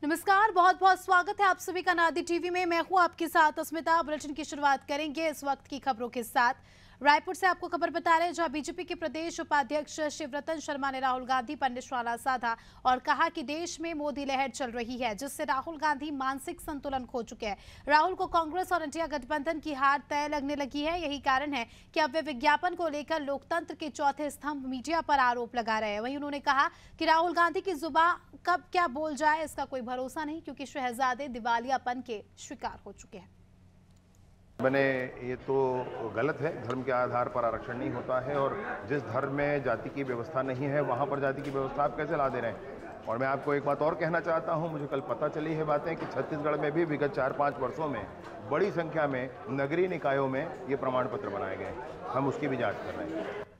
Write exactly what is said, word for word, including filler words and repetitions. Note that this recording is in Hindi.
नमस्कार, बहुत बहुत स्वागत है आप सभी का नादी टीवी में। मैं हूं आपके साथ अस्मिता। बुलेटिन की शुरुआत करेंगे इस वक्त की खबरों के साथ। रायपुर से आपको खबर बता रहे हैं, जहां बीजेपी के प्रदेश उपाध्यक्ष शिवरतन शर्मा ने राहुल गांधी पर निशाना साधा और कहा कि देश में मोदी लहर चल रही है, जिससे राहुल गांधी मानसिक संतुलन खो चुके हैं। राहुल को कांग्रेस और इंडिया गठबंधन की हार तय लगने लगी है। यही कारण है कि अब वे विज्ञापन को लेकर लोकतंत्र के चौथे स्तंभ मीडिया पर आरोप लगा रहे हैं। वहीं उन्होंने कहा कि राहुल गांधी की जुबान कब क्या बोल जाए इसका कोई भरोसा नहीं, क्योंकि शहजादे दिवालियापन के शिकार हो चुके हैं। मैंने ये तो गलत है, धर्म के आधार पर आरक्षण नहीं होता है और जिस धर्म में जाति की व्यवस्था नहीं है वहाँ पर जाति की व्यवस्था आप कैसे ला दे रहे हैं। और मैं आपको एक बात और कहना चाहता हूँ, मुझे कल पता चली है बातें कि छत्तीसगढ़ में भी विगत चार पाँच वर्षों में बड़ी संख्या में नगरीय निकायों में ये प्रमाण पत्र बनाए गए। हम उसकी भी जाँच कर रहे हैं।